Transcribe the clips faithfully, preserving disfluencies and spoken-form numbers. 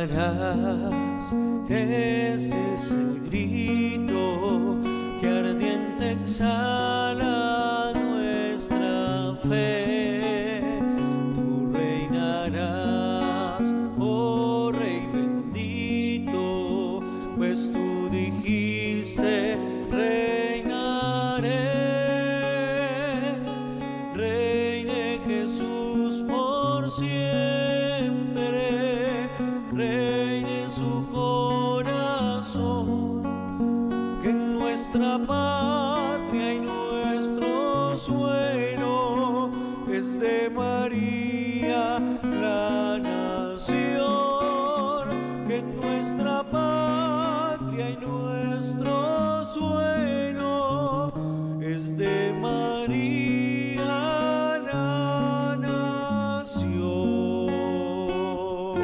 reinarás. Es ese grito que ardiente exhala nuestra fe. Tú reinarás, oh Rey bendito, pues tú dijiste: reinaré. Reine Jesús por siempre, reine en su corazón, que en nuestra patria y nuestro suelo es de María la nación, que en nuestra patria y nuestro suelo es de María la nación.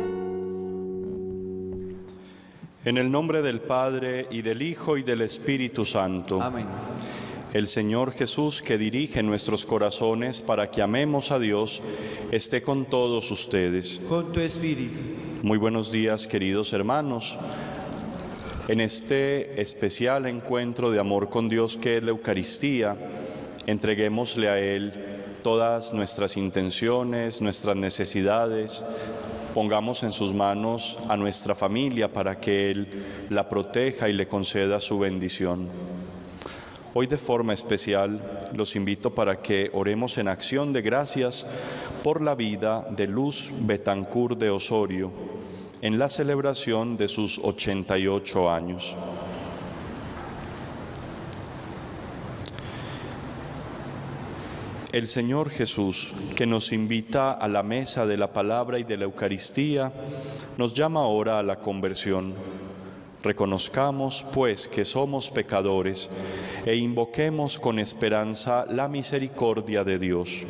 En el nombre del Padre, y del Hijo, y del Espíritu Santo. Amén. El Señor Jesús, que dirige nuestros corazones para que amemos a Dios, esté con todos ustedes. Con tu espíritu. Muy buenos días, queridos hermanos. En este especial encuentro de amor con Dios que es la Eucaristía, entreguémosle a Él todas nuestras intenciones, nuestras necesidades. Pongamos en sus manos a nuestra familia para que Él la proteja y le conceda su bendición. Hoy de forma especial los invito para que oremos en acción de gracias por la vida de Luz Betancourt de Osorio, en la celebración de sus ochenta y ocho años. El Señor Jesús, que nos invita a la mesa de la palabra y de la Eucaristía, nos llama ahora a la conversión. Reconozcamos, pues, que somos pecadores e invoquemos con esperanza la misericordia de Dios.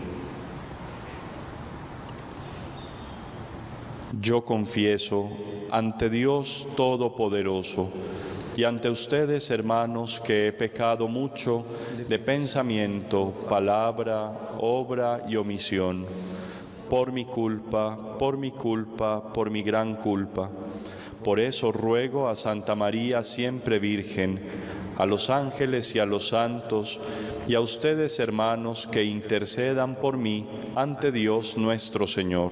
Yo confieso ante Dios Todopoderoso y ante ustedes, hermanos, que he pecado mucho de pensamiento, palabra, obra y omisión, por mi culpa, por mi culpa, por mi gran culpa. Por eso ruego a Santa María siempre Virgen, a los ángeles y a los santos, y a ustedes, hermanos, que intercedan por mí ante Dios nuestro Señor.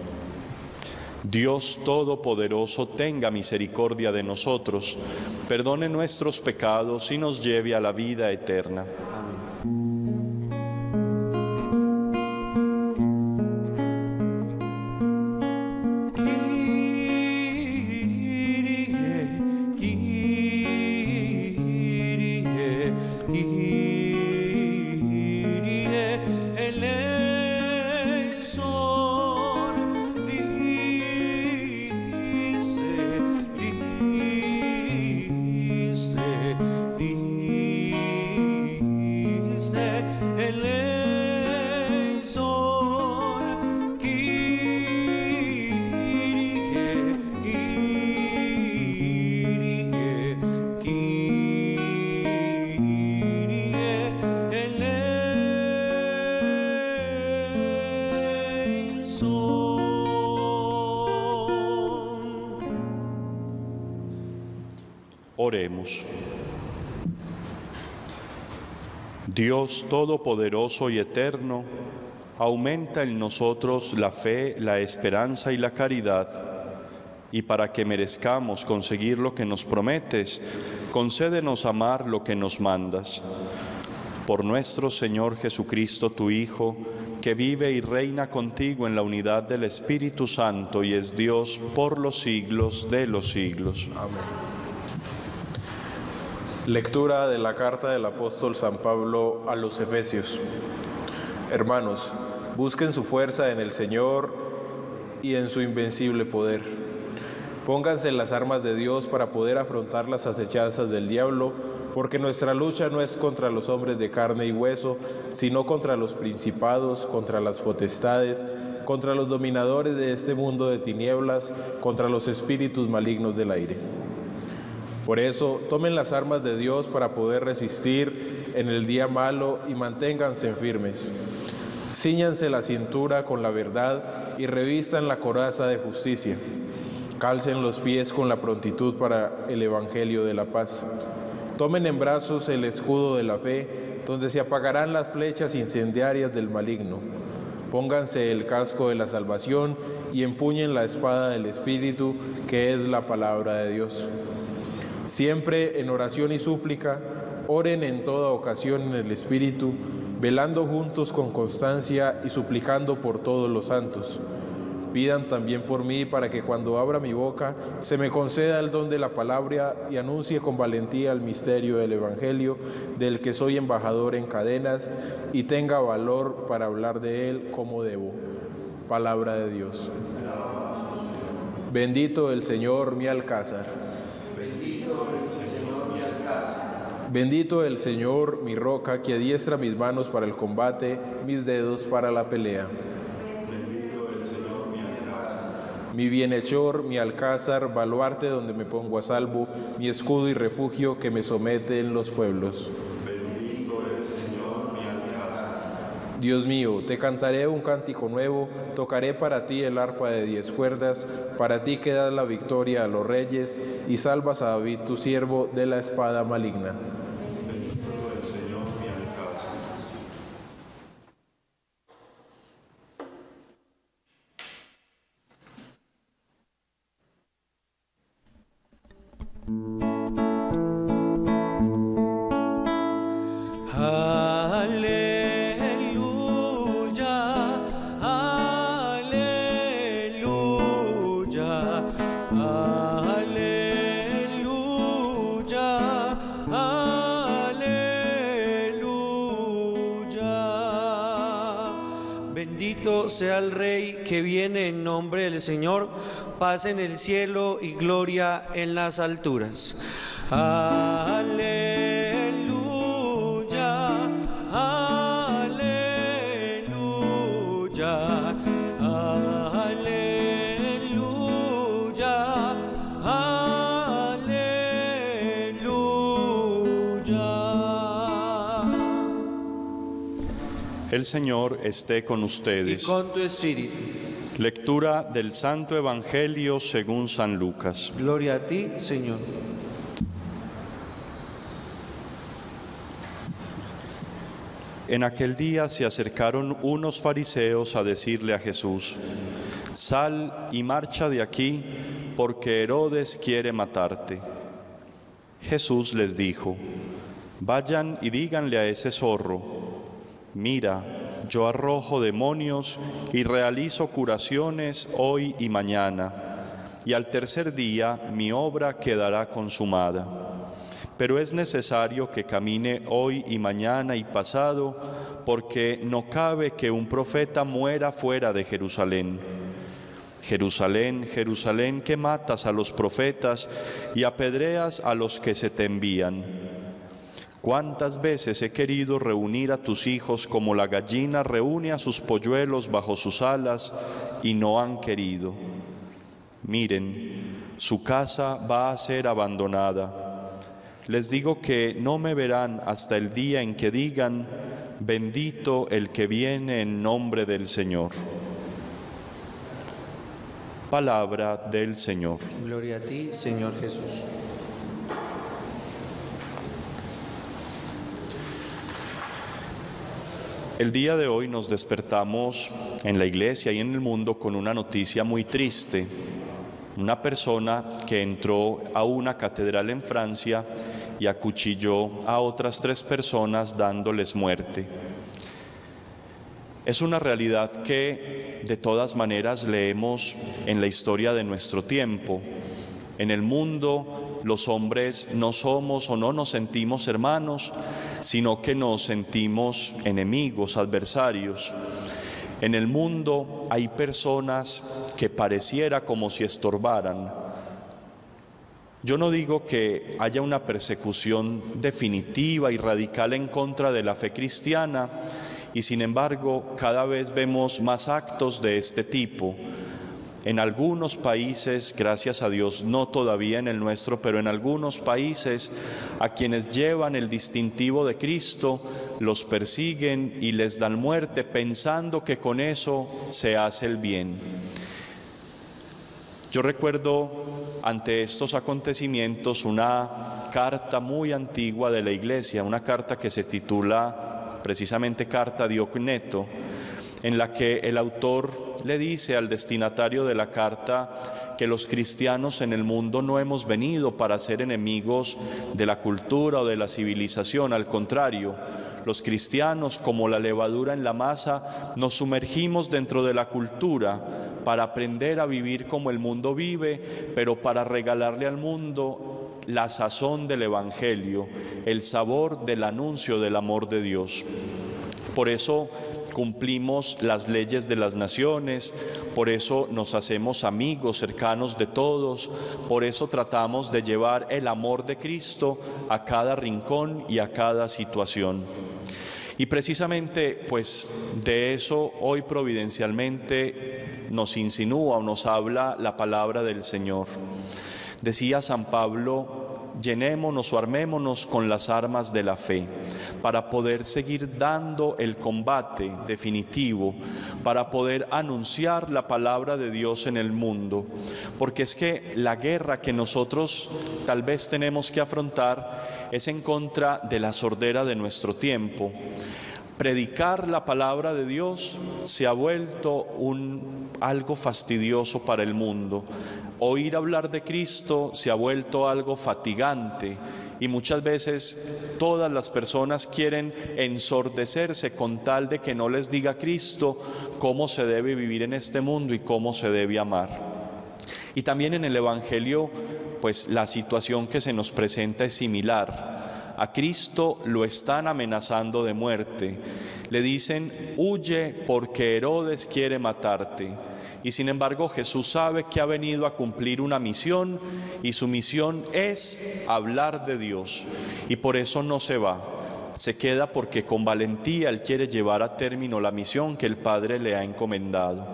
Dios Todopoderoso tenga misericordia de nosotros, perdone nuestros pecados y nos lleve a la vida eterna. Oremos. Dios Todopoderoso y Eterno, aumenta en nosotros la fe, la esperanza y la caridad, y para que merezcamos conseguir lo que nos prometes, concédenos amar lo que nos mandas. Por nuestro Señor Jesucristo, tu Hijo, que vive y reina contigo en la unidad del Espíritu Santo y es Dios por los siglos de los siglos. Amén. Lectura de la carta del apóstol San Pablo a los Efesios. Hermanos, busquen su fuerza en el Señor y en su invencible poder. Pónganse las armas de Dios para poder afrontar las acechanzas del diablo, porque nuestra lucha no es contra los hombres de carne y hueso, sino contra los principados, contra las potestades, contra los dominadores de este mundo de tinieblas, contra los espíritus malignos del aire. Por eso, tomen las armas de Dios para poder resistir en el día malo y manténganse firmes. Cíñanse la cintura con la verdad y revistan la coraza de justicia. Calcen los pies con la prontitud para el Evangelio de la paz. Tomen en brazos el escudo de la fe, donde se apagarán las flechas incendiarias del maligno. Pónganse el casco de la salvación y empuñen la espada del Espíritu, que es la palabra de Dios. Siempre en oración y súplica, oren en toda ocasión en el Espíritu, velando juntos con constancia y suplicando por todos los santos. Pidan también por mí para que cuando abra mi boca se me conceda el don de la palabra y anuncie con valentía el misterio del Evangelio, del que soy embajador en cadenas, y tenga valor para hablar de él como debo. Palabra de Dios. Bendito el Señor mi alcázar. Bendito el Señor mi alcázar. Bendito el Señor mi roca, que adiestra mis manos para el combate, mis dedos para la pelea. Mi bienhechor, mi alcázar, baluarte donde me pongo a salvo, mi escudo y refugio que me somete en los pueblos. Bendito el Señor mi alcázar. Dios mío, te cantaré un cántico nuevo, tocaré para ti el arpa de diez cuerdas, para ti que das la victoria a los reyes y salvas a David tu siervo de la espada maligna. Bendito sea el Rey que viene en nombre del Señor, paz en el cielo y gloria en las alturas. Aleluya, aleluya, aleluya, aleluya. El Señor esté con ustedes. Y con tu espíritu. Lectura del Santo Evangelio según San Lucas. Gloria a ti, Señor. En aquel día se acercaron unos fariseos a decirle a Jesús: «Sal y marcha de aquí, porque Herodes quiere matarte». Jesús les dijo: «Vayan y díganle a ese zorro: mira, yo arrojo demonios y realizo curaciones hoy y mañana, y al tercer día mi obra quedará consumada. Pero es necesario que camine hoy y mañana y pasado, porque no cabe que un profeta muera fuera de Jerusalén. Jerusalén, Jerusalén, que matas a los profetas y apedreas a los que se te envían. ¿Cuántas veces he querido reunir a tus hijos como la gallina reúne a sus polluelos bajo sus alas y no han querido? Miren, su casa va a ser abandonada. Les digo que no me verán hasta el día en que digan: bendito el que viene en nombre del Señor». Palabra del Señor. Gloria a ti, Señor Jesús. El día de hoy nos despertamos en la iglesia y en el mundo con una noticia muy triste. Una persona que entró a una catedral en Francia y acuchilló a otras tres personas dándoles muerte. Es una realidad que de todas maneras leemos en la historia de nuestro tiempo. En el mundo los hombres no somos o no nos sentimos hermanos, sino que nos sentimos enemigos, adversarios. En el mundo hay personas que pareciera como si estorbaran. Yo no digo que haya una persecución definitiva y radical en contra de la fe cristiana, y sin embargo cada vez vemos más actos de este tipo. En algunos países, gracias a Dios, no todavía en el nuestro, pero en algunos países a quienes llevan el distintivo de Cristo los persiguen y les dan muerte pensando que con eso se hace el bien. Yo recuerdo ante estos acontecimientos una carta muy antigua de la Iglesia, una carta que se titula precisamente Carta Diogneto, en la que el autor le dice al destinatario de la carta que los cristianos en el mundo no hemos venido para ser enemigos de la cultura o de la civilización, al contrario, los cristianos, como la levadura en la masa, nos sumergimos dentro de la cultura para aprender a vivir como el mundo vive, pero para regalarle al mundo la sazón del Evangelio, el sabor del anuncio del amor de Dios. Por eso cumplimos las leyes de las naciones, por eso nos hacemos amigos cercanos de todos, por eso tratamos de llevar el amor de Cristo a cada rincón y a cada situación. Y precisamente, pues, de eso hoy providencialmente nos insinúa o nos habla la palabra del Señor. Decía San Pablo: llenémonos o armémonos con las armas de la fe para poder seguir dando el combate definitivo, para poder anunciar la palabra de Dios en el mundo. Porque es que la guerra que nosotros tal vez tenemos que afrontar es en contra de la sordera de nuestro tiempo. Predicar la palabra de Dios se ha vuelto un, algo fastidioso para el mundo. Oír hablar de Cristo se ha vuelto algo fatigante y muchas veces todas las personas quieren ensordecerse con tal de que no les diga Cristo cómo se debe vivir en este mundo y cómo se debe amar. Y también en el Evangelio, pues la situación que se nos presenta es similar. A Cristo lo están amenazando de muerte. Le dicen: huye porque Herodes quiere matarte. Y sin embargo Jesús sabe que ha venido a cumplir una misión y su misión es hablar de Dios. Y por eso no se va. Se queda porque con valentía Él quiere llevar a término la misión que el Padre le ha encomendado.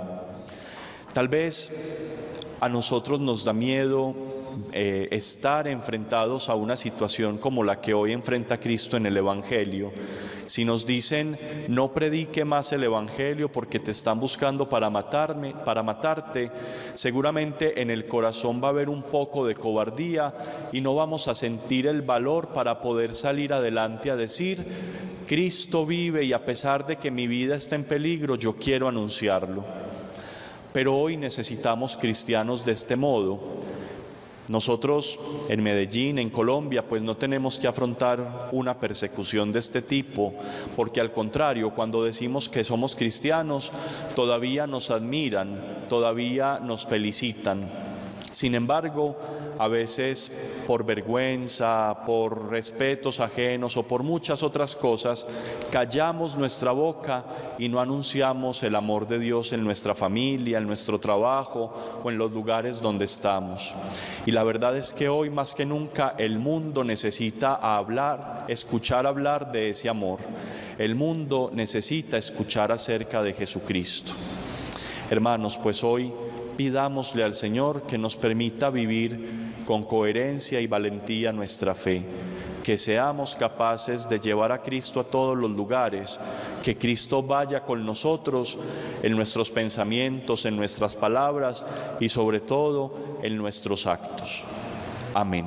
Tal vez a nosotros nos da miedo Eh, estar enfrentados a una situación como la que hoy enfrenta Cristo en el Evangelio. Si nos dicen: no predique más el Evangelio porque te están buscando para matarme, para matarte, seguramente en el corazón va a haber un poco de cobardía y no vamos a sentir el valor para poder salir adelante a decir: Cristo vive y a pesar de que mi vida está en peligro, yo quiero anunciarlo. Pero hoy necesitamos cristianos de este modo. Nosotros en Medellín, en Colombia, pues no tenemos que afrontar una persecución de este tipo, porque al contrario, cuando decimos que somos cristianos, todavía nos admiran, todavía nos felicitan. Sin embargo, a veces por vergüenza, por respetos ajenos o por muchas otras cosas, callamos nuestra boca y no anunciamos el amor de Dios en nuestra familia, en nuestro trabajo o en los lugares donde estamos. Y la verdad es que hoy más que nunca el mundo necesita hablar, escuchar hablar de ese amor. El mundo necesita escuchar acerca de Jesucristo. Hermanos, pues hoy pidámosle al Señor que nos permita vivir con coherencia y valentía nuestra fe, que seamos capaces de llevar a Cristo a todos los lugares, que Cristo vaya con nosotros en nuestros pensamientos, en nuestras palabras y sobre todo en nuestros actos. Amén.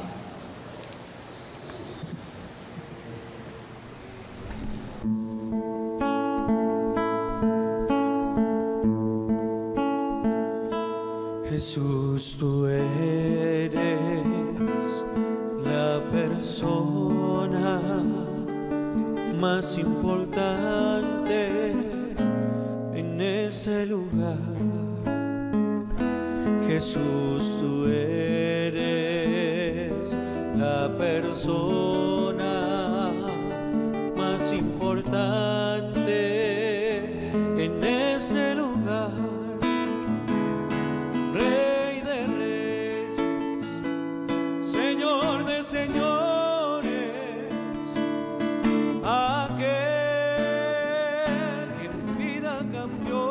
Jesús, tú eres la persona más importante en ese lugar. Jesús, tú eres la persona más importante en ese lugar. Rey de reyes, Señor de señores, aquel que mi vida cambió.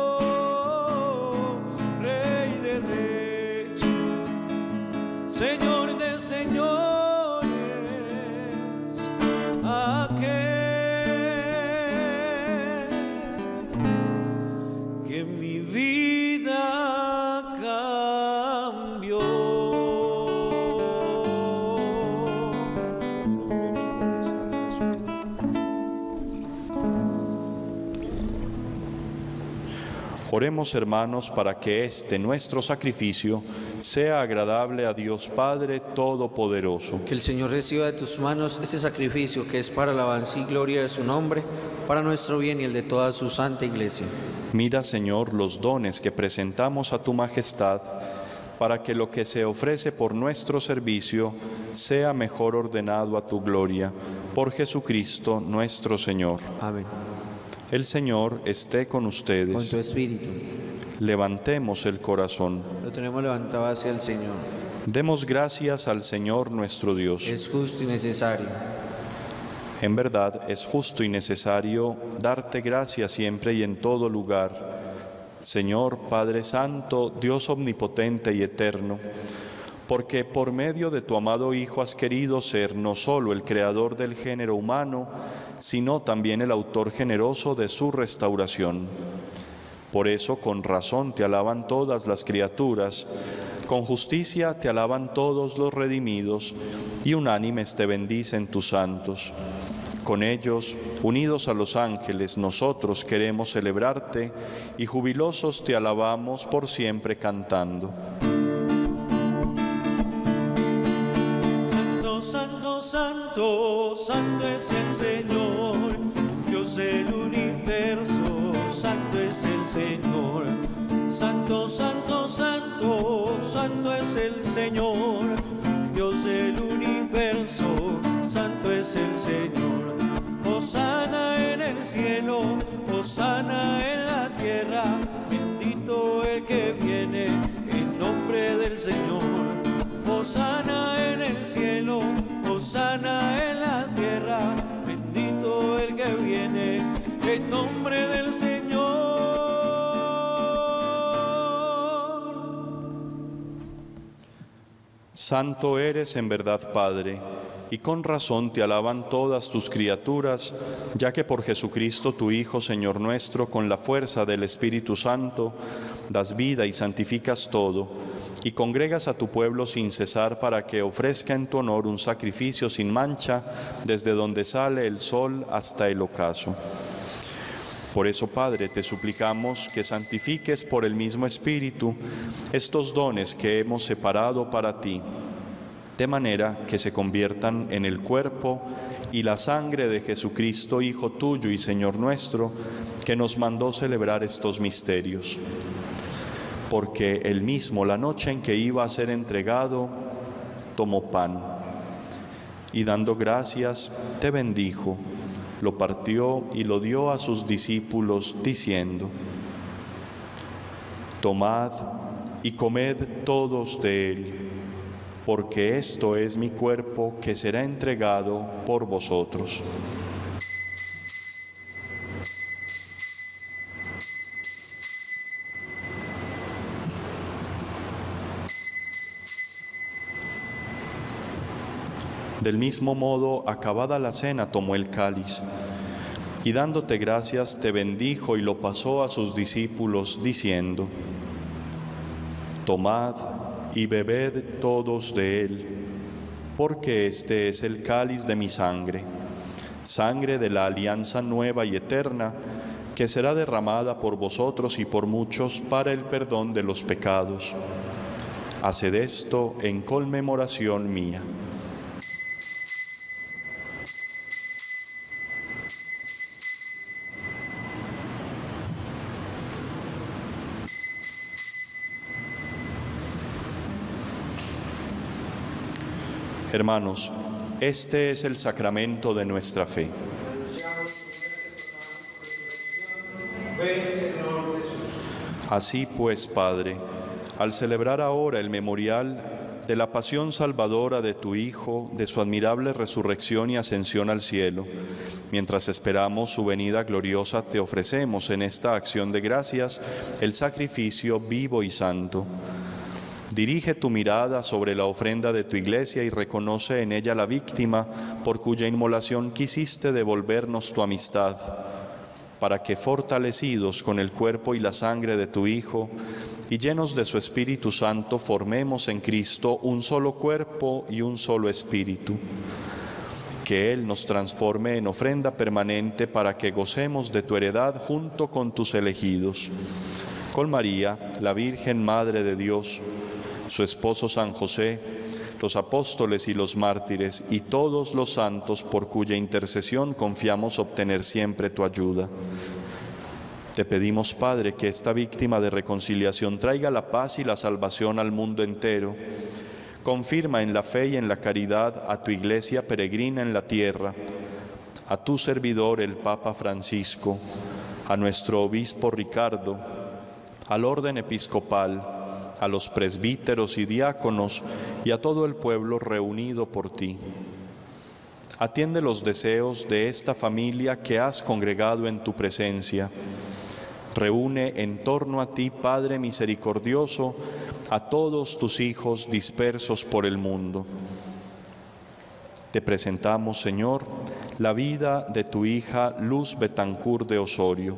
Rey de reyes, Señor de señores, aquel que mi vida cambió. Oremos, hermanos, para que este nuestro sacrificio sea agradable a Dios Padre Todopoderoso. Que el Señor reciba de tus manos este sacrificio que es para la alabanza y gloria de su nombre, para nuestro bien y el de toda su santa Iglesia. Mira, Señor, los dones que presentamos a tu majestad, para que lo que se ofrece por nuestro servicio sea mejor ordenado a tu gloria. Por Jesucristo nuestro Señor. Amén. El Señor esté con ustedes. Con tu espíritu. Levantemos el corazón. Lo tenemos levantado hacia el Señor. Demos gracias al Señor nuestro Dios. Es justo y necesario. En verdad es justo y necesario darte gracias siempre y en todo lugar, Señor Padre Santo, Dios omnipotente y eterno, porque por medio de tu amado Hijo has querido ser no solo el creador del género humano, sino también el autor generoso de su restauración. Por eso con razón te alaban todas las criaturas, con justicia te alaban todos los redimidos, y unánimes te bendicen tus santos. Con ellos, unidos a los ángeles, nosotros queremos celebrarte y jubilosos te alabamos por siempre cantando. Santo, santo, santo, santo es el Señor, Dios del universo, santo es el Señor. Santo, santo, santo, santo es el Señor, Dios del universo, santo es el Señor. Hosana en el cielo, hosana en la tierra, bendito el que viene en nombre del Señor. Hosana en el cielo, hosana en la tierra, bendito el que viene en nombre del Señor. Santo eres en verdad, Padre, y con razón te alaban todas tus criaturas, ya que por Jesucristo tu Hijo, Señor nuestro, con la fuerza del Espíritu Santo, das vida y santificas todo, y congregas a tu pueblo sin cesar para que ofrezca en tu honor un sacrificio sin mancha, desde donde sale el sol hasta el ocaso. Por eso, Padre, te suplicamos que santifiques por el mismo Espíritu estos dones que hemos separado para ti, de manera que se conviertan en el cuerpo y la sangre de Jesucristo, Hijo tuyo y Señor nuestro, que nos mandó celebrar estos misterios. Porque él mismo, la noche en que iba a ser entregado, tomó pan y dando gracias, te bendijo, lo partió y lo dio a sus discípulos, diciendo: Tomad y comed todos de él, porque esto es mi cuerpo que será entregado por vosotros. Del mismo modo, acabada la cena, tomó el cáliz, y dándote gracias, te bendijo y lo pasó a sus discípulos, diciendo: Tomad y bebed todos de él, porque este es el cáliz de mi sangre, sangre de la alianza nueva y eterna, que será derramada por vosotros y por muchos para el perdón de los pecados. Haced esto en conmemoración mía. Hermanos, este es el sacramento de nuestra fe. Ven, Señor Jesús. Así pues, Padre, al celebrar ahora el memorial de la pasión salvadora de tu Hijo, de su admirable resurrección y ascensión al cielo, mientras esperamos su venida gloriosa, te ofrecemos en esta acción de gracias el sacrificio vivo y santo. Dirige tu mirada sobre la ofrenda de tu Iglesia y reconoce en ella la víctima por cuya inmolación quisiste devolvernos tu amistad, para que, fortalecidos con el cuerpo y la sangre de tu Hijo y llenos de su Espíritu Santo, formemos en Cristo un solo cuerpo y un solo espíritu. Que Él nos transforme en ofrenda permanente para que gocemos de tu heredad junto con tus elegidos. con María, la Virgen Madre de Dios, su esposo San José, los apóstoles y los mártires, y todos los santos por cuya intercesión confiamos obtener siempre tu ayuda. Te pedimos, Padre, que esta víctima de reconciliación traiga la paz y la salvación al mundo entero. Confirma en la fe y en la caridad a tu Iglesia peregrina en la tierra, a tu servidor el Papa Francisco, a nuestro obispo Ricardo, al orden episcopal, a los presbíteros y diáconos y a todo el pueblo reunido por ti. Atiende los deseos de esta familia que has congregado en tu presencia. Reúne en torno a ti, Padre misericordioso, a todos tus hijos dispersos por el mundo. Te presentamos, Señor, la vida de tu hija Luz Betancourt de Osorio.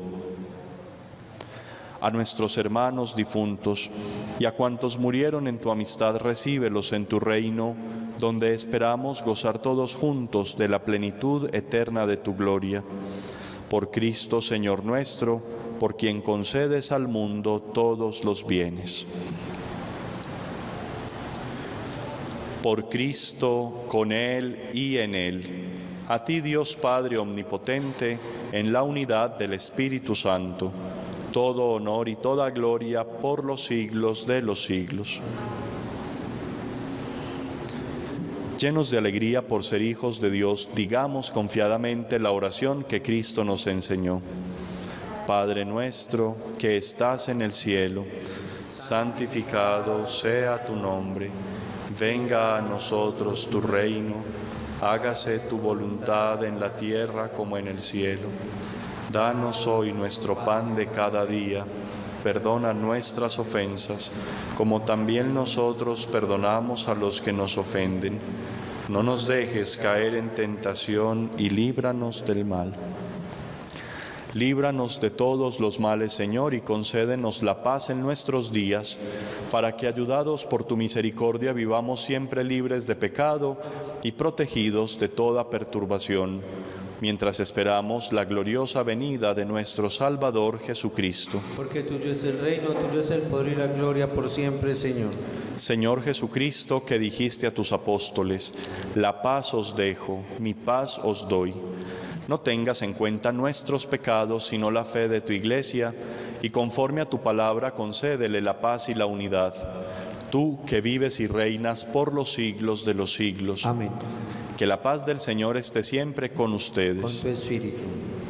A nuestros hermanos difuntos y a cuantos murieron en tu amistad, recíbelos en tu reino, donde esperamos gozar todos juntos de la plenitud eterna de tu gloria. Por Cristo, Señor nuestro, por quien concedes al mundo todos los bienes. Por Cristo, con Él y en Él, a ti Dios Padre Omnipotente, en la unidad del Espíritu Santo, todo honor y toda gloria por los siglos de los siglos. Llenos de alegría por ser hijos de Dios, digamos confiadamente la oración que Cristo nos enseñó. Padre nuestro que estás en el cielo, santificado sea tu nombre. Venga a nosotros tu reino, hágase tu voluntad en la tierra como en el cielo. Danos hoy nuestro pan de cada día, perdona nuestras ofensas, como también nosotros perdonamos a los que nos ofenden. No nos dejes caer en tentación y líbranos del mal. Líbranos de todos los males, Señor, y concédenos la paz en nuestros días, para que, ayudados por tu misericordia, vivamos siempre libres de pecado y protegidos de toda perturbación, mientras esperamos la gloriosa venida de nuestro Salvador Jesucristo. Porque tuyo es el reino, tuyo es el poder y la gloria por siempre, Señor. Señor Jesucristo, que dijiste a tus apóstoles, la paz os dejo, mi paz os doy. No tengas en cuenta nuestros pecados, sino la fe de tu Iglesia, y conforme a tu palabra concédele la paz y la unidad. Tú que vives y reinas por los siglos de los siglos. Amén. Que la paz del Señor esté siempre con ustedes. Con tu espíritu.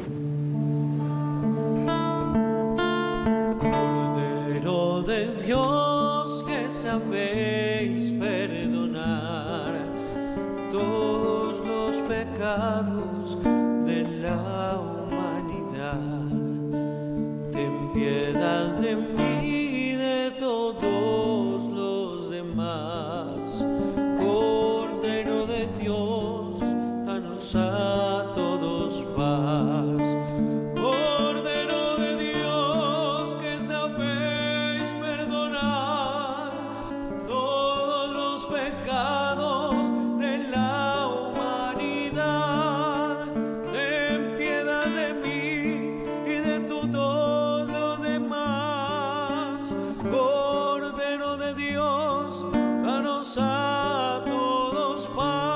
Cordero de Dios, que sabéis perdonar todos los pecados de la humanidad, ten piedad de mí y de todos los demás. Cordero de Dios, danos a todos paz. Cordero de Dios, que sabéis perdonar todos los pecados de la humanidad, ten piedad de mí y de todos los demás. Cordero de Dios, danos a todos paz.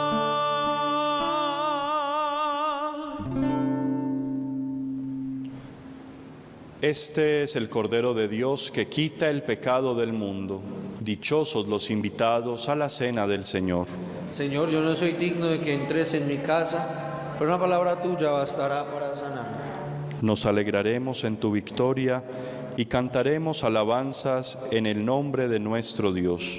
Este es el Cordero de Dios que quita el pecado del mundo. Dichosos los invitados a la cena del Señor. Señor, yo no soy digno de que entres en mi casa, pero una palabra tuya bastará para sanarme. Nos alegraremos en tu victoria y cantaremos alabanzas en el nombre de nuestro Dios.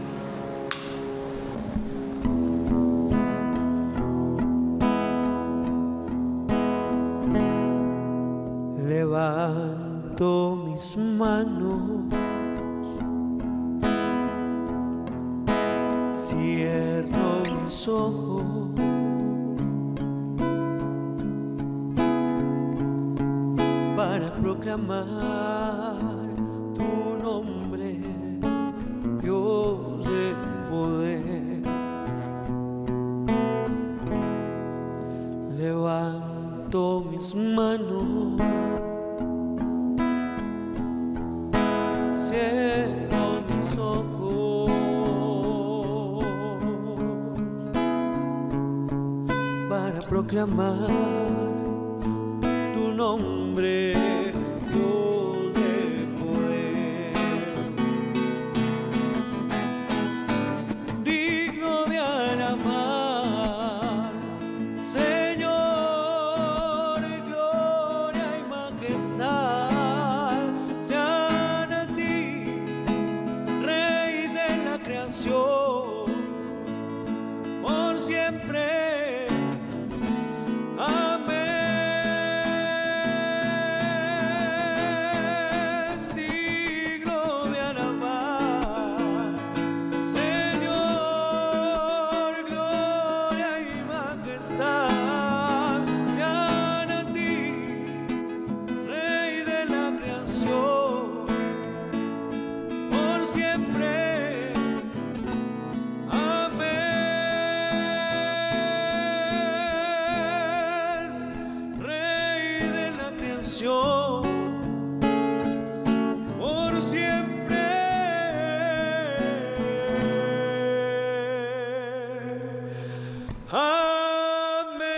Levanto mis manos, cierro mis ojos, para proclamar tu nombre, Dios del poder. Levanto mis manos, proclamar tu nombre, Dios de poder, digno de alabar, Señor, gloria y majestad sean a ti, Rey de la creación, por siempre. Por siempre. Amén.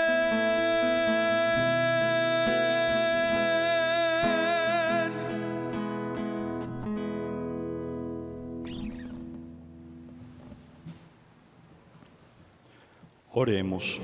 Oremos.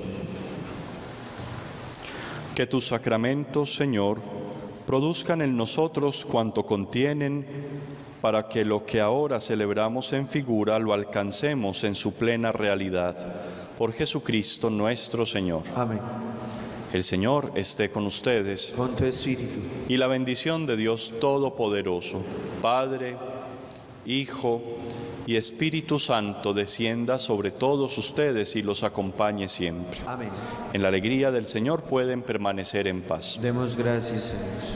Que tus sacramentos, Señor, produzcan en nosotros cuanto contienen, para que lo que ahora celebramos en figura lo alcancemos en su plena realidad. Por Jesucristo nuestro Señor. Amén. El Señor esté con ustedes. Con tu espíritu. Y la bendición de Dios Todopoderoso, Padre, Hijo y Espíritu Santo, descienda sobre todos ustedes y los acompañe siempre. Amén. En la alegría del Señor pueden permanecer en paz. Demos gracias a Dios.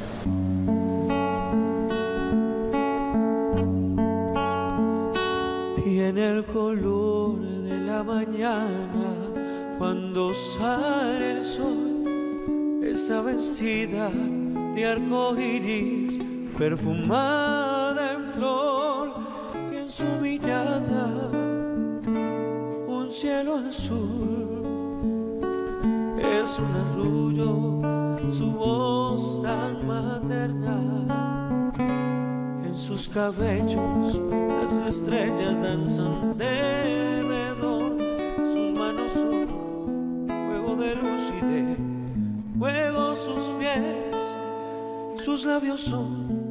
Tiene el color de la mañana cuando sale el sol, esa vestida de arco iris perfumada en flor, que en su mirada un cielo azul, es un arrullo, su voz tan maternal, en sus cabellos las estrellas danzan de alrededor, sus manos son fuego de luz y de fuego, sus pies, sus labios son